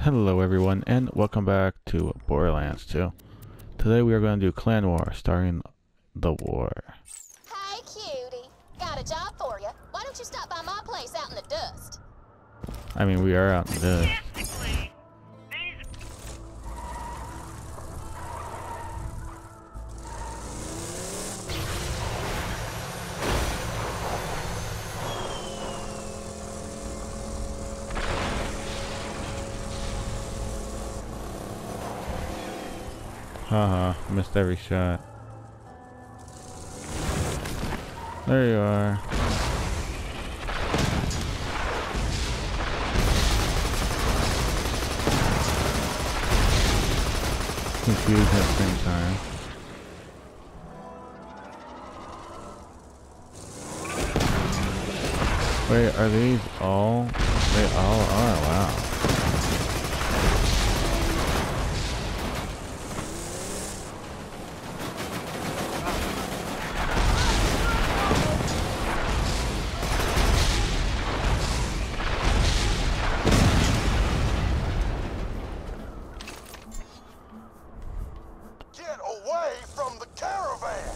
Hello everyone and welcome back to Borderlands 2. Today we are going to do Clan War, starting the war. Hey cutie, got a job for you. Why don't you stop by my place out in the dust? I mean, we are out in this. Haha, missed every shot. There you are. Confused at the same time. Wait, are these all? They all are, wow. From the caravan.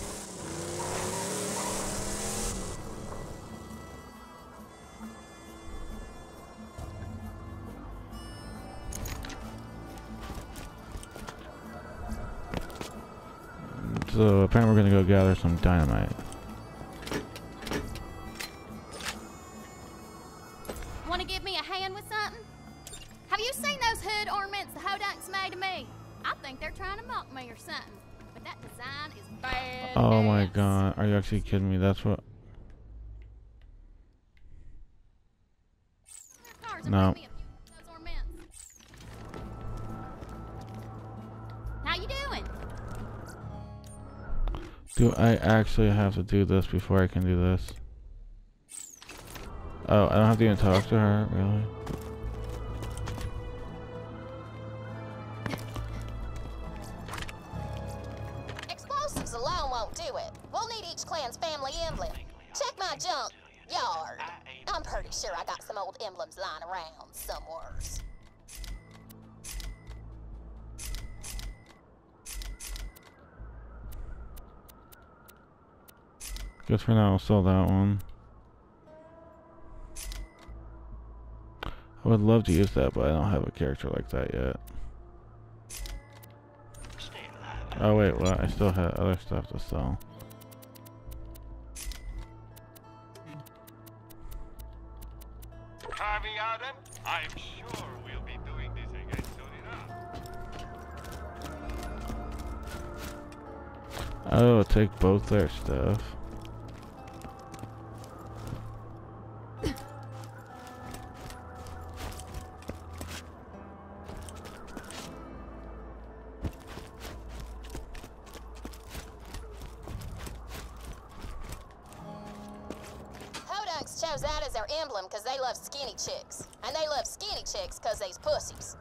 So apparently we're gonna go gather some dynamite. Want to give me a hand with something? Have you seen those hood ornaments the Hodunks made of me? I think they're trying to mock me or something. But that design is bad. Oh my god, are you actually kidding me? That's what... No. How you doing? Do I actually have to do this before I can do this? Oh, I don't have to even talk to her, really? Explosives alone won't do it. We'll need each clan's family emblem. Check my junk yard. I'm pretty sure I got some old emblems lying around somewhere. Guess for now I'll sell that one. I would love to use that, but I don't have a character like that yet. Oh wait, what? I still have other stuff to sell. Harvey Arden, I'm sure we'll be doing this again soon enough. Oh, take both their stuff. Hodunks chose that as their emblem because they love skinny chicks. And they love skinny chicks because they's pussies.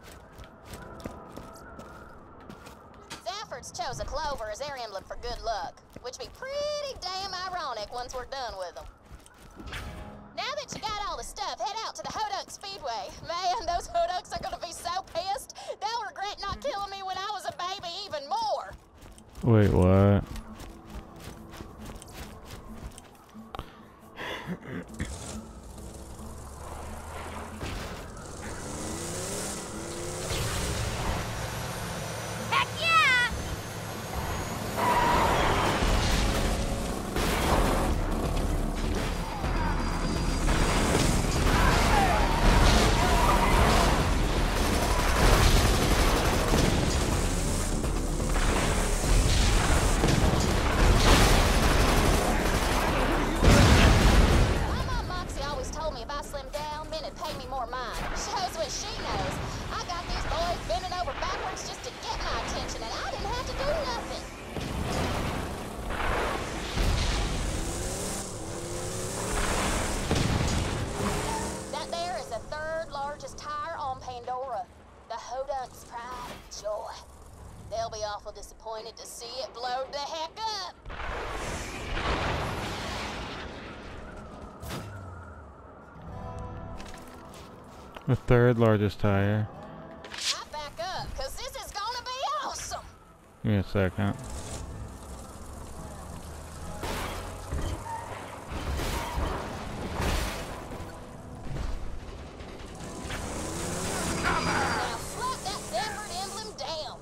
Zaffords chose a clover as their emblem for good luck, which be pretty damn ironic once we're done with them. Now that you got all the stuff, head out to the Hodunk Speedway. Man, those Hodunks are gonna be so pissed, they'll regret not killing me when I was a baby even more. Wait, what? Heck yeah! They'll be awful disappointed to see it blow the heck up. The third largest tire. Give me a second. Now slap that Zephyr emblem down.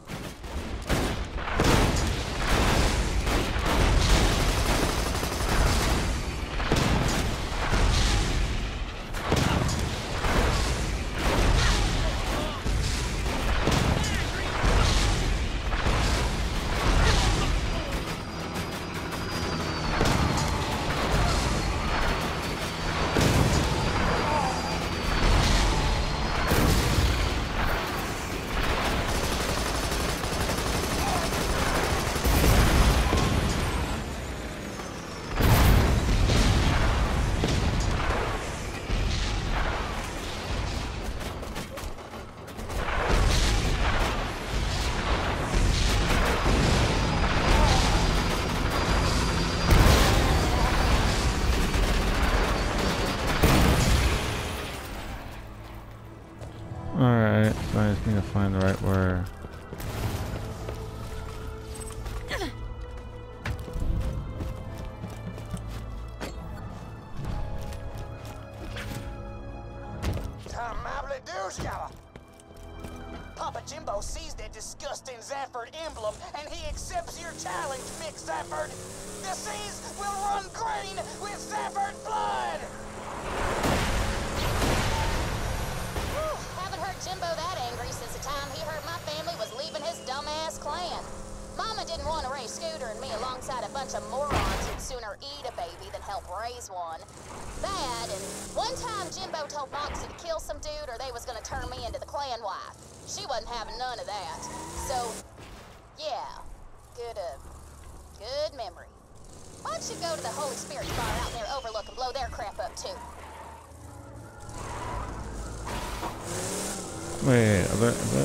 Alright, so I just need to find the right word. Papa Jimbo sees that disgusting Zafford emblem, and he accepts your challenge, Mick Zafford. The seas will run green with Zafford blood! Whew, haven't heard Jimbo that angry since the time he heard my family was leaving his dumbass clan. Mama didn't want to raise Scooter and me alongside a bunch of morons who'd sooner eat a baby than help raise one. That, and one time Jimbo told Moxie to kill some dude or they was gonna turn me into the clan wife. She wasn't having none of that. So, yeah, good memory. Why don't you go to the Holy Spirit bar out there Overlook and blow their crap up too? Wait, a bit.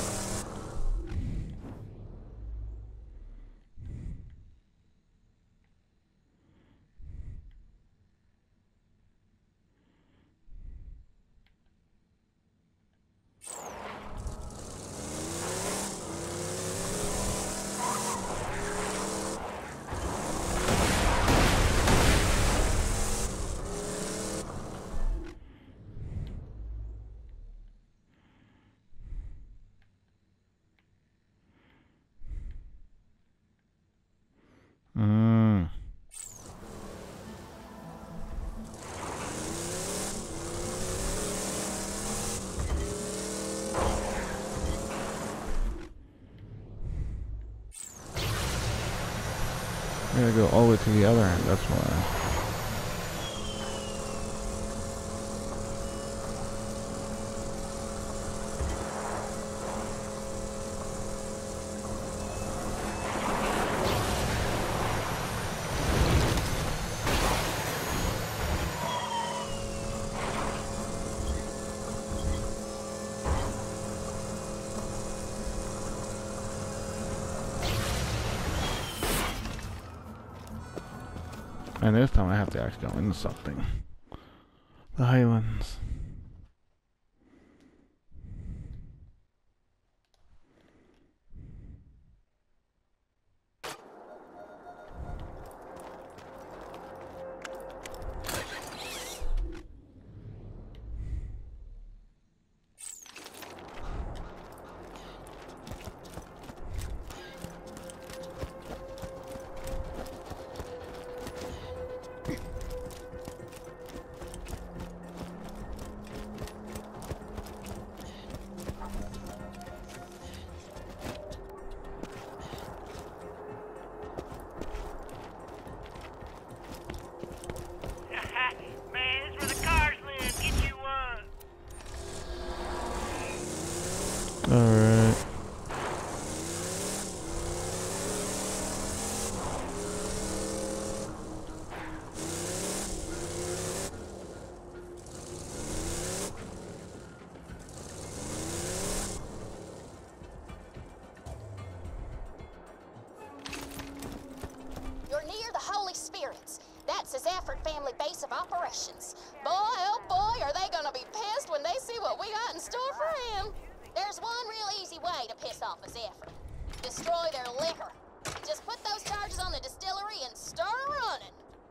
I gotta go all the way to the other end, that's why. And this time I have to actually go into something. The Highlands. Man, this is where the cars live. Get you one. Alright. You're near the Holy Spirits. That's the Zafford family base of operations. Boy, oh boy, are they gonna be pissed when they see what we got in store for him. There's one real easy way to piss off a Zafford. Destroy their liquor. Just put those charges on the distillery and start running.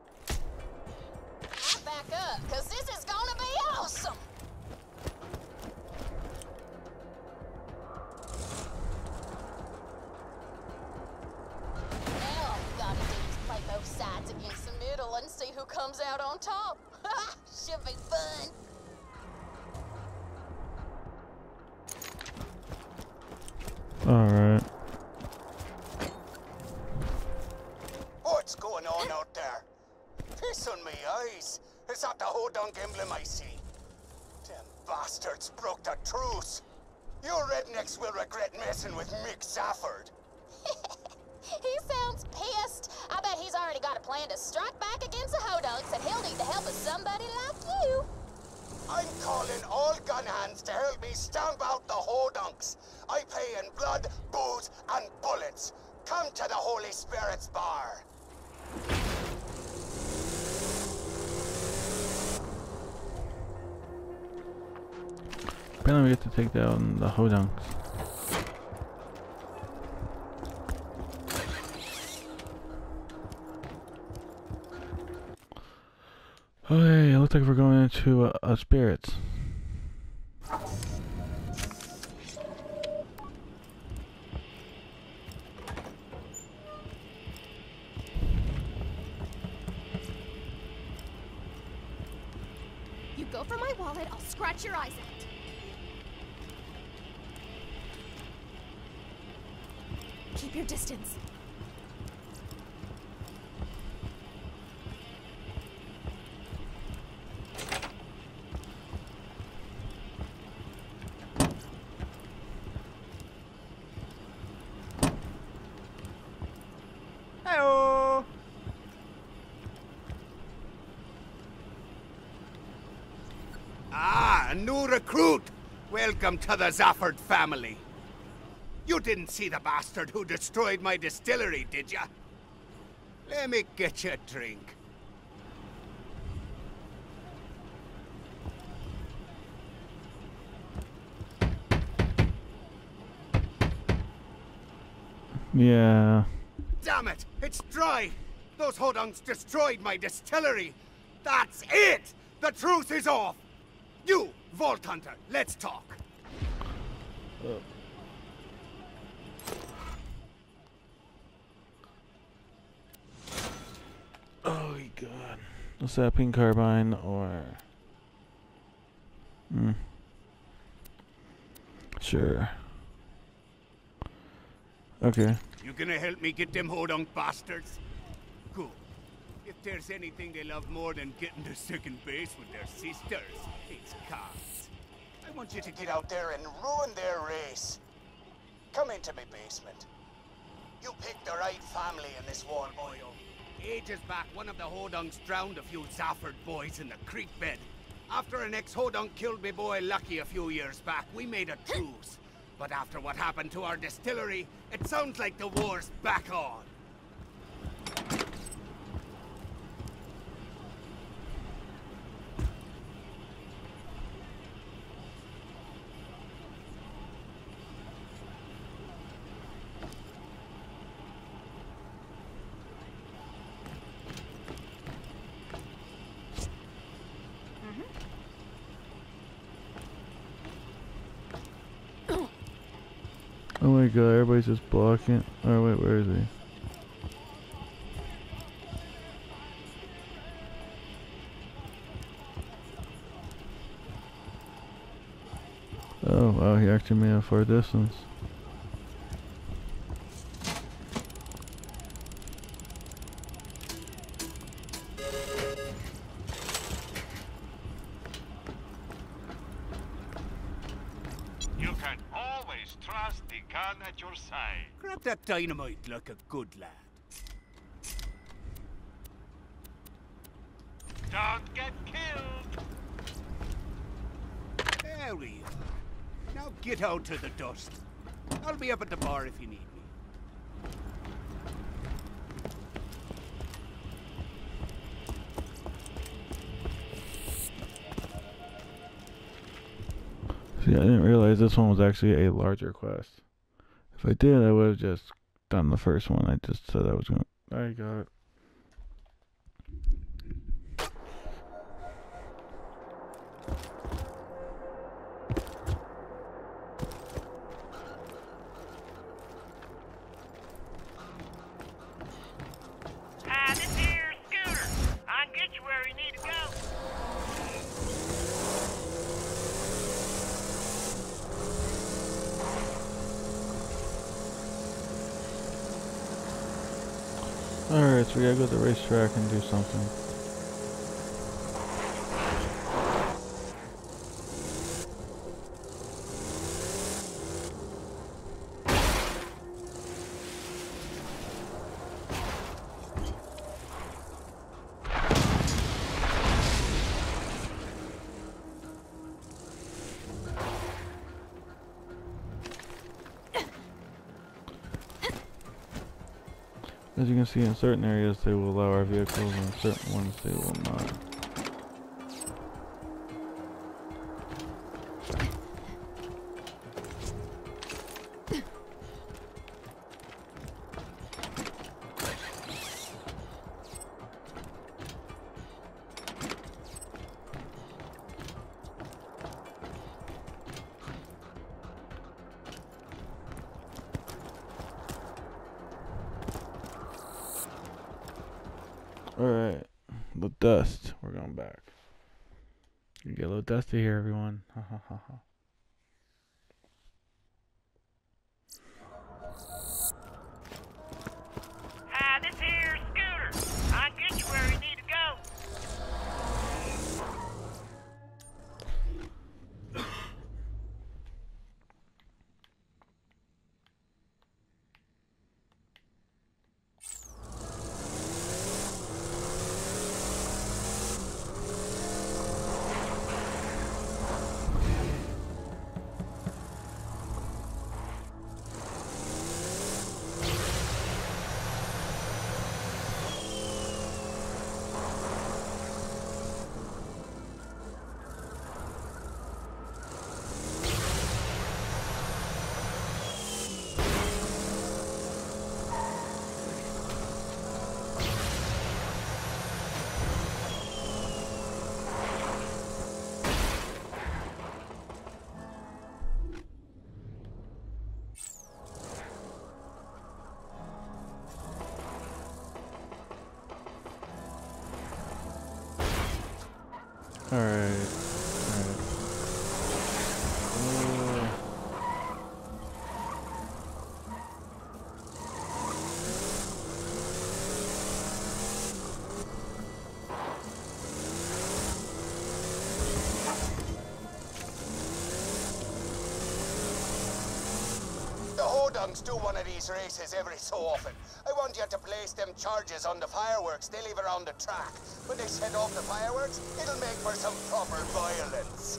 Now back up, because this is gonna be awesome. Now all we gotta do is play both sides against the middle and see who comes out on top. Should be fun. Alright. What's going on out there? Piss on me eyes. Is that the Hodunk emblem I see? Them bastards broke the truce. You rednecks will regret messing with Mick Zafford. He sounds pissed. I bet he's already got a plan to strike back against the Hodunks, and he'll need the help of somebody like you. I'm calling all gun hands to help me stamp out the Hodunks. I pay in blood, booze, and bullets. Come to the Holy Spirit's bar. Apparently we get to take down the Hodunks. Okay, it looks like we're going into spirits. You go for my wallet, I'll scratch your eyes out. Keep your distance. Hello. Ah, a new recruit. Welcome to the Zafford family. You didn't see the bastard who destroyed my distillery, did ya? Let me get you a drink. Yeah. Damn it! It's dry! Those Hodunks destroyed my distillery! That's it! The truce is off! You, Vault Hunter, let's talk. Oh my god. What's that, pink carbine or... Sure. Okay. You gonna help me get them Hodunk bastards? Good. If there's anything they love more than getting to second base with their sisters, it's cards. I want you to get out there and ruin their race. Come into my basement. You picked the right family in this war, boyo. Ages back, one of the Hodunks drowned a few Zafford boys in the creek bed. After an ex-Hodunk killed me boy Lucky a few years back, we made a truce. But after what happened to our distillery, it sounds like the war's back on. Oh my god, everybody's just blocking. Oh wait, where is he? Oh wow, he actually made a far distance. You can always trust the gun at your side. Grab that dynamite like a good lad. Don't get killed! There we are. Now get out to the dust. I'll be up at the bar if you need me. See, I didn't realize this one was actually a larger quest. If I did, I would have just done the first one. I just said I was gonna. I got it. Hi, this here Scooter. I can get you where you need to go. Alright, so we gotta go to the racetrack and do something. As you can see, in certain areas they will allow our vehicles, and in certain ones they will not. Alright, the dust. We're going back. You get a little dusty here, everyone. Ha ha ha ha. Hi, this here Scooter. I can get you where you need to go. Alright. The Hodungs do one of these races every so often. I want you to place them charges on the fireworks they leave around the track. When they set off the fireworks, it'll make for some proper violence.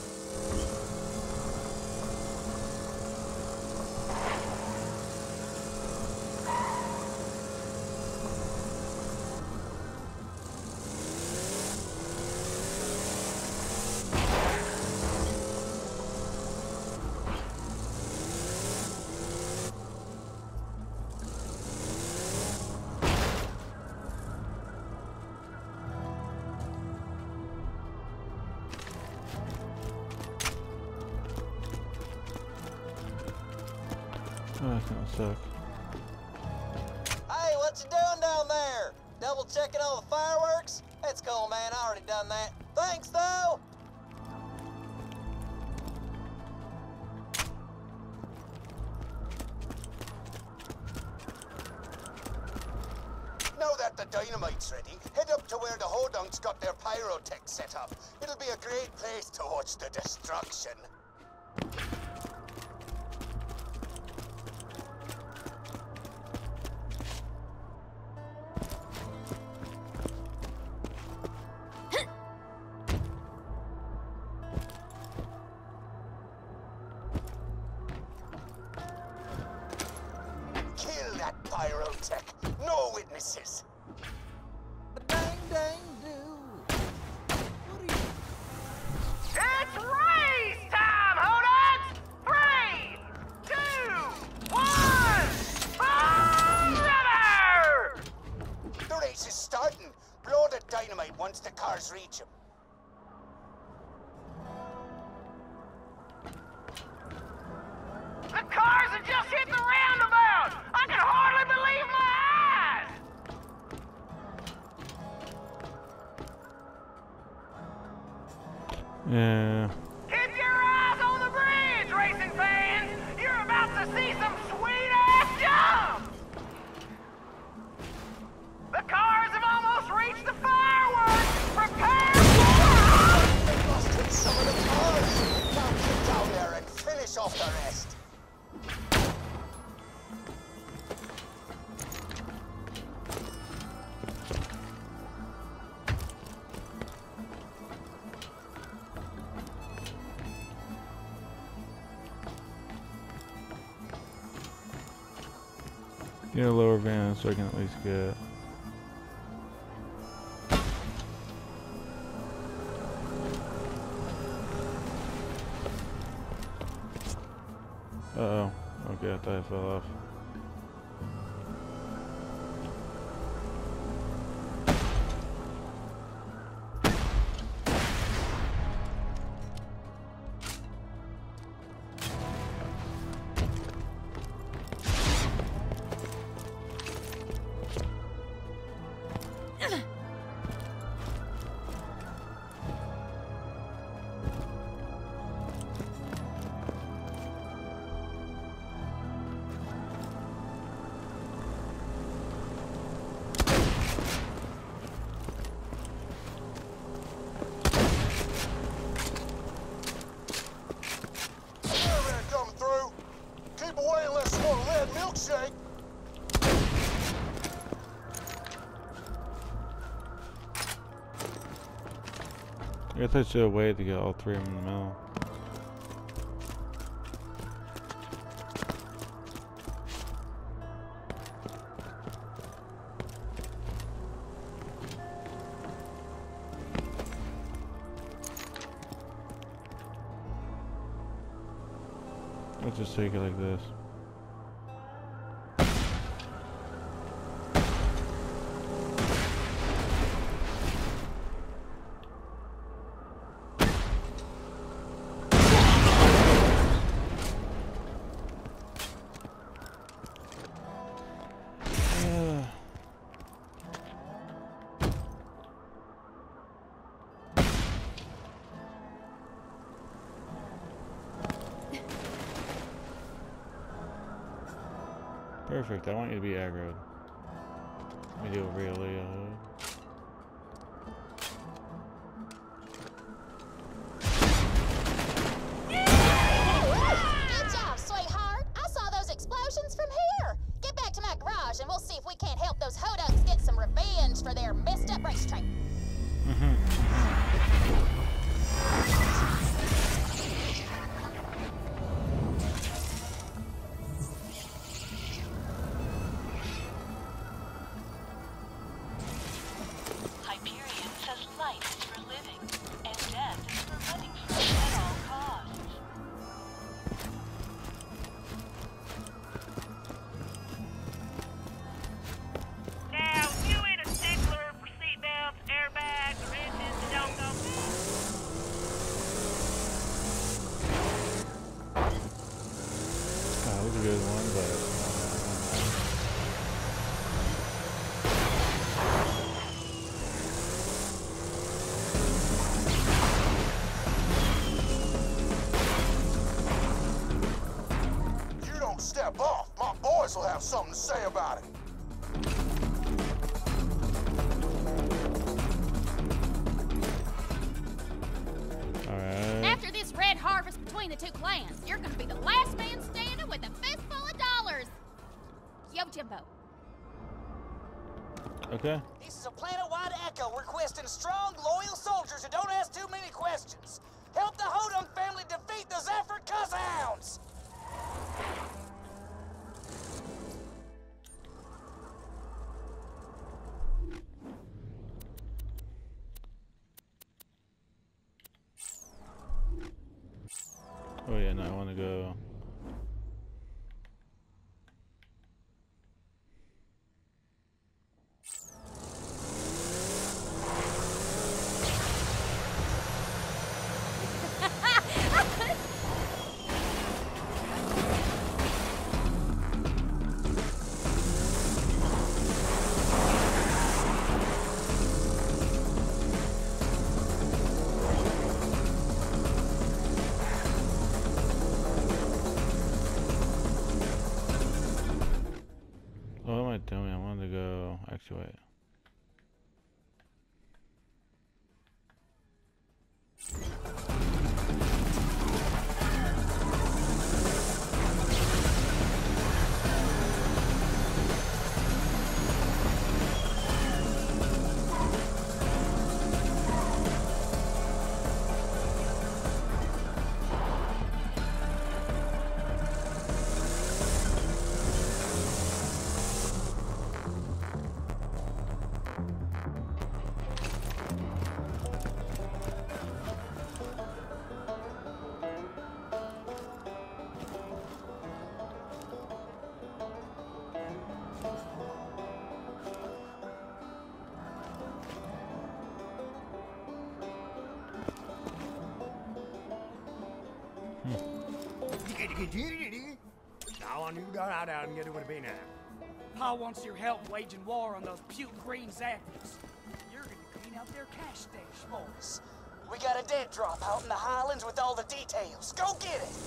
Oh, that's gonna suck. Hey, what you doing down there? Double checking all the fireworks? That's cool, man. I already done that. Thanks, though. Now that the dynamite's ready, head up to where the Hodungs got their pyrotech set up. It'll be a great place to watch the destruction. Kill that pyrotech. No witnesses. Dang, dang, do. What are you... It's race time, Hoduns! 3, 2, 1, fire! Yeah. Keep your eyes on the bridge, racing fans! You're about to see some sweet-ass jumps! The cars have almost reached the fireworks! Prepare for... They must hit some of the cars. Now get down there and finish off the rest. Get a lower van so I can at least get. Uh-oh. Okay, I thought I fell off. Milkshake! I guess I should have waited to get all three of them in the middle. Let's just take it like this. Perfect, I want you to be aggroed. Let me do a really Good job, sweetheart. I saw those explosions from here. Get back to my garage and we'll see if we can't help those hodunks get some revenge for their messed up racetrack. Hyperion says life is for living, and death is for running from at all costs. Now, you ain't a stickler for seatbelts, airbags, or engines that don't go. that was a good one, but You don't step off, my boys will have something to say about it. alright. After this red harvest between the two clans, you're gonna be the last man standing with a fistful of dollars. Yo, Jimbo. Okay. This is a planet-wide echo requesting strong, loyal soldiers who don't ask too many questions. Help the Hodunk family defeat the Zephyr Cusshounds! Oh yeah, no, I want to go. fluctuate. I want you to go out there and get it with a B now. Pa wants your help waging war on those putin' green Zaffords. You're gonna clean out their cash stash for us. We got a dead drop out in the Highlands with all the details. Go get it!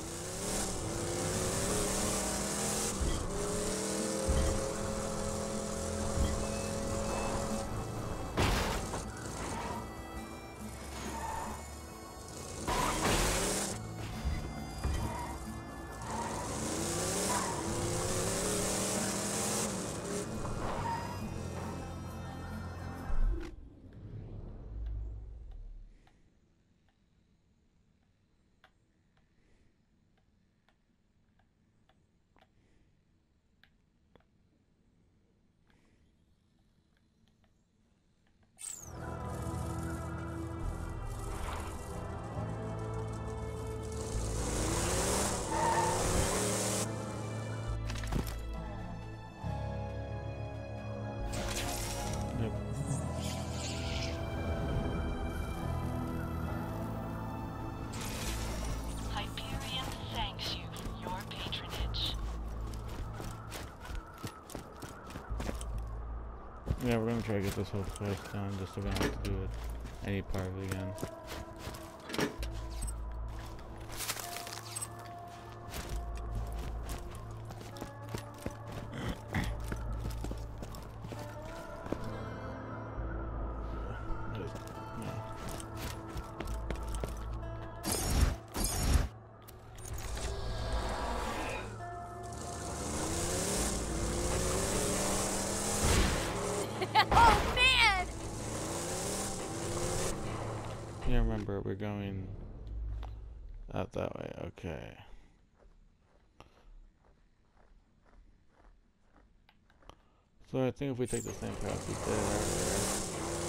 Hyperion thanks you for your patronage. Yeah, we're gonna try to get this whole quest done just so we don't have to do it any part of it again. Oh, man! Yeah, remember, we're going out that way. Okay. So I think if we take the same path we did earlier.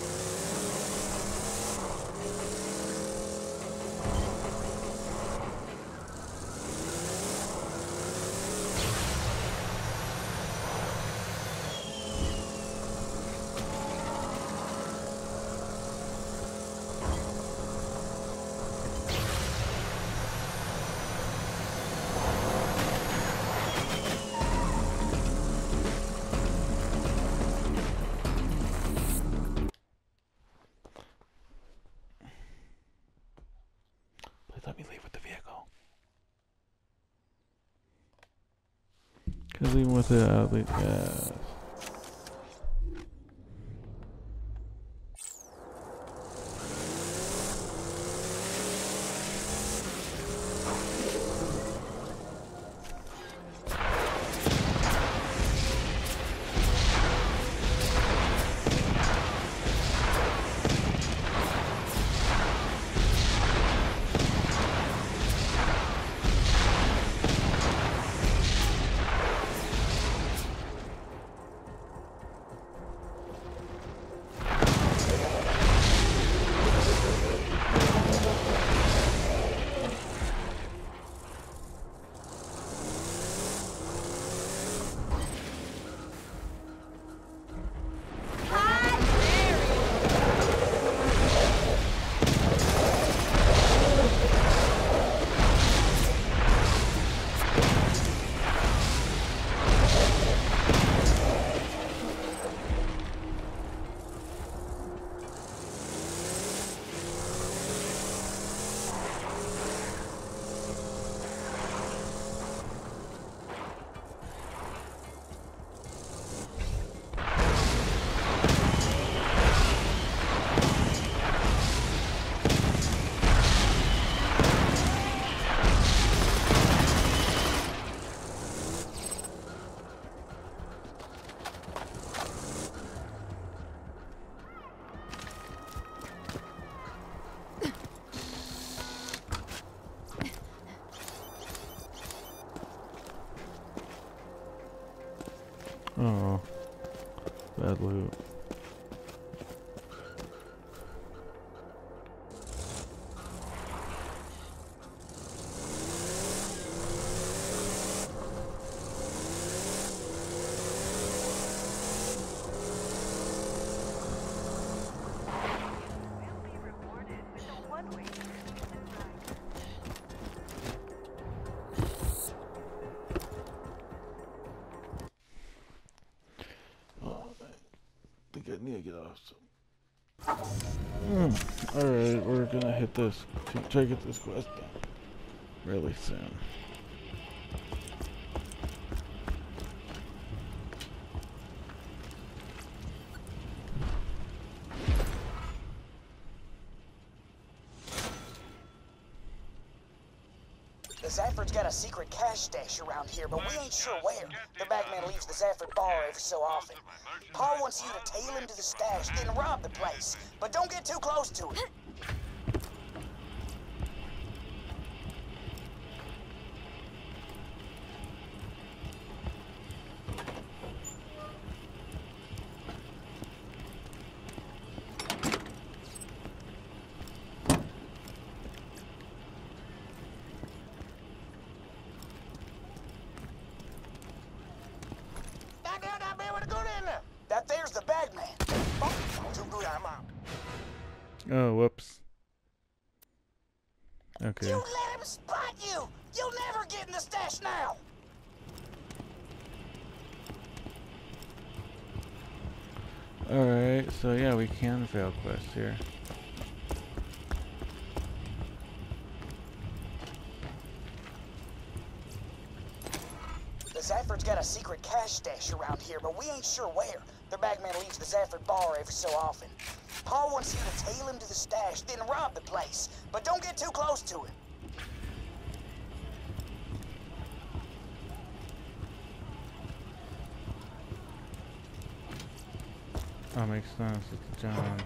Please let me leave with the vehicle. Can I leave with it? I'll leave. Yes. Oh, bad loot. I need to get off. Alright, we're gonna hit this. Try to get this quest done really soon. The Zafford's got a secret cash stash around here, but we ain't sure where. The bagman leaves the Zafford bar every so often. Pa wants you to tail him to the stash, then rob the place. But don't get too close to it. That there's the bagman. Oh, too good, I'm out. Oh, whoops. Okay. You let him spot you! You'll never get in the stash now! Alright, so yeah, we can fail quests here. The Zafford's got a secret cash stash around here, but we ain't sure where. The bagman leaves the Zafford bar every so often. Pa wants you to tail him to the stash, then rob the place. But don't get too close to it. Oh, makes sense. It's John.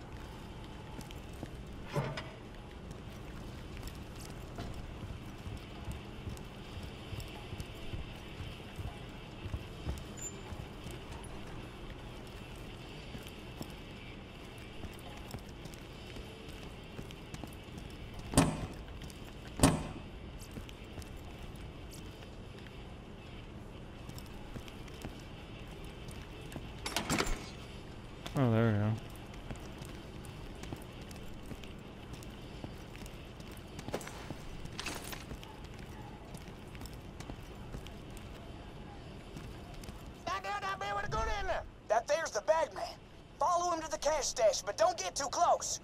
Oh, there we go. That there's the bagman. Follow him to the cash stash, but don't get too close.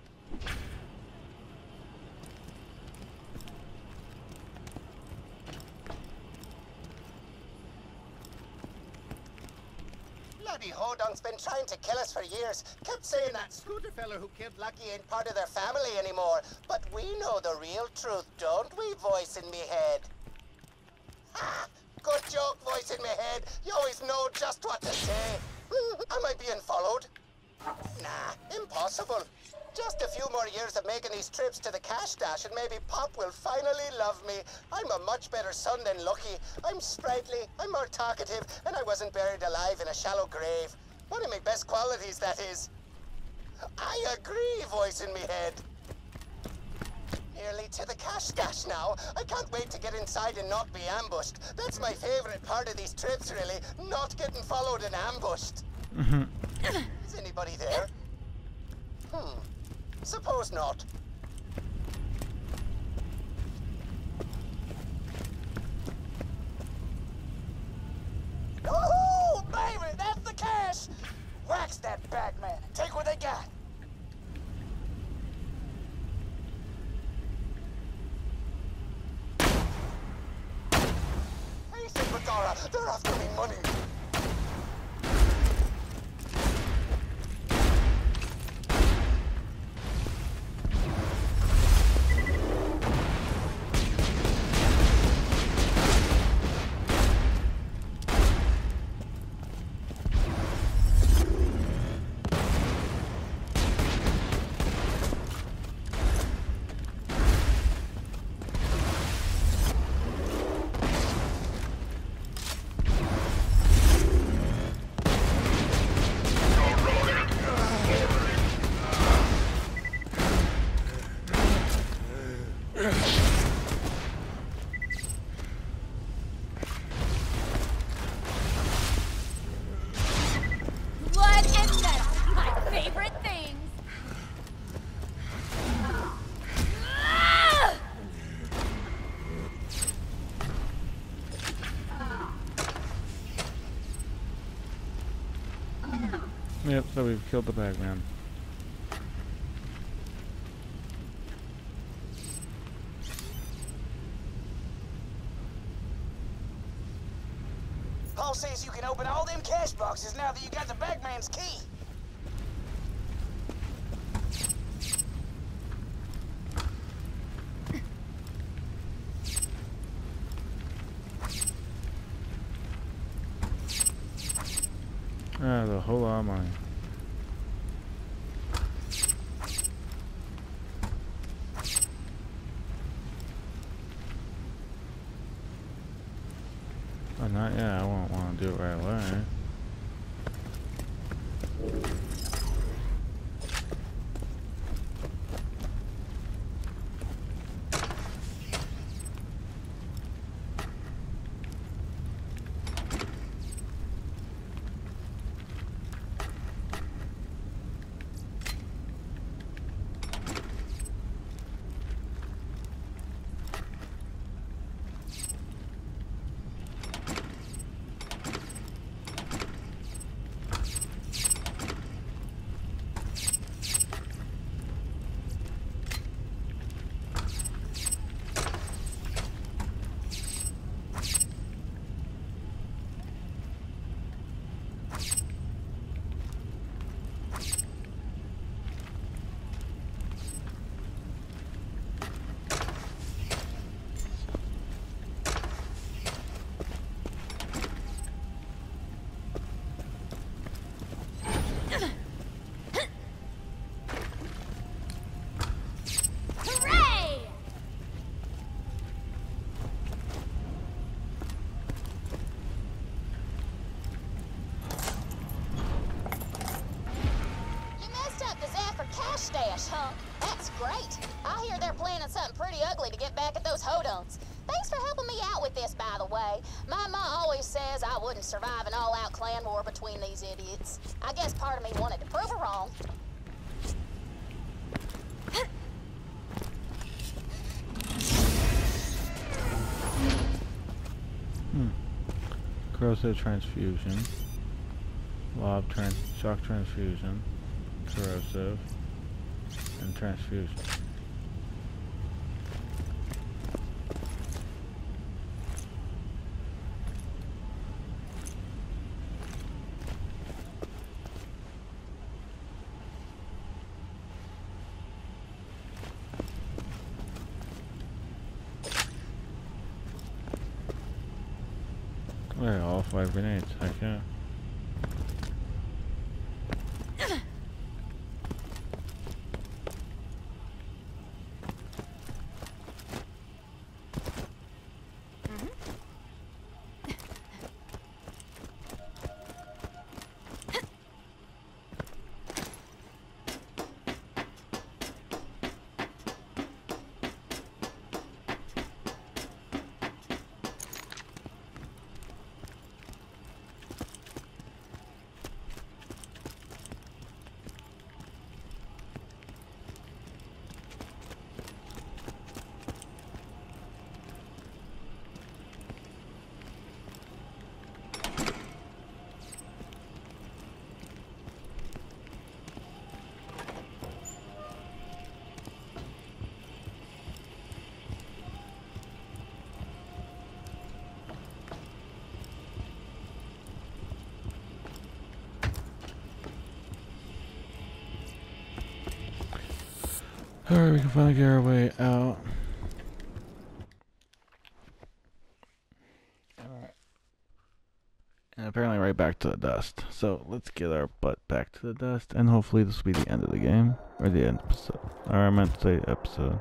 Bloody Hodunk's been trying to kill us for years. Kept saying that Scooter fella who killed Lucky ain't part of their family anymore. But we know the real truth, don't we, voice in me head? Ha! Good joke, voice in me head. You always know just what to say. Am I being followed? Nah, impossible. Just a few more years of making these trips to the cash stash and maybe Pop will finally love me. I'm a much better son than Lucky. I'm sprightly, I'm more talkative, and I wasn't buried alive in a shallow grave. One of my best qualities, that is. I agree, voice in me head. Nearly to the cash stash now. I can't wait to get inside and not be ambushed. That's my favorite part of these trips, really. Not getting followed and ambushed. Is anybody there? Suppose not. Oh, baby, that's the cash! Wax that bagman and take what they got. Hey, Silvadora, they're after me money. Yep, so we've killed the bagman. Paul says you can open all them cash boxes now that you got the bagman's key. There's a whole lot of money. Oh, not yet. I won't want to do it right away. Huh? That's great. I hear they're planning something pretty ugly to get back at those hodunks. Thanks for helping me out with this, by the way. My ma always says I wouldn't survive an all-out clan war between these idiots. I guess part of me wanted to prove her wrong. Corrosive transfusion. Shock transfusion. Corrosive. And transfusion. Alright, all 5 grenades, heck yeah. Alright, we can finally get our way out. Alright. And apparently right back to the dust. So let's get our butt back to the dust, and hopefully this will be the end of the game. Or the end episode. Or I meant to say episode.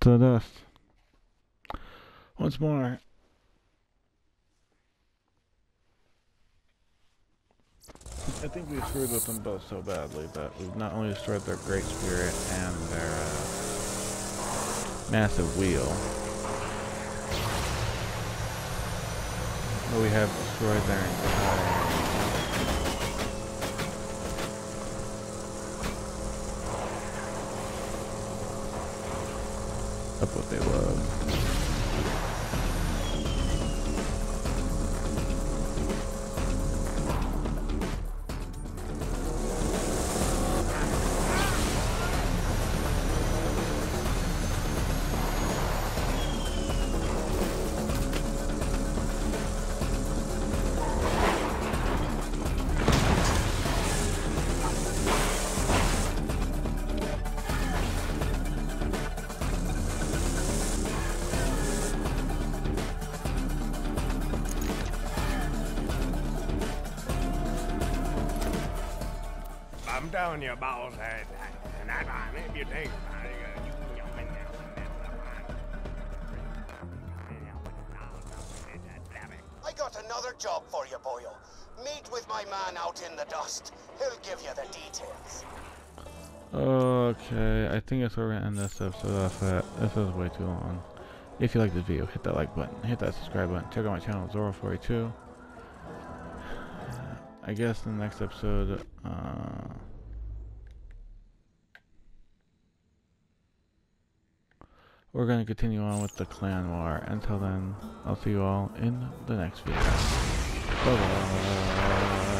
to the dust. Once more. I think we screwed with them both so badly that we've not only destroyed their Great Spirit and their massive wheel, but we have destroyed their entire of what they love. I'm telling you, boss, and that line, if you think about it, I got another job for you, boyo. Meet with my man out in the dust. He'll give you the details. Okay, I think that's where we're gonna end this episode off at. This was way too long. If you like this video, hit that like button, hit that subscribe button, check out my channel, Zoro42. I guess in the next episode, we're going to continue on with the clan war. Until then, I'll see you all in the next video. Bye-bye.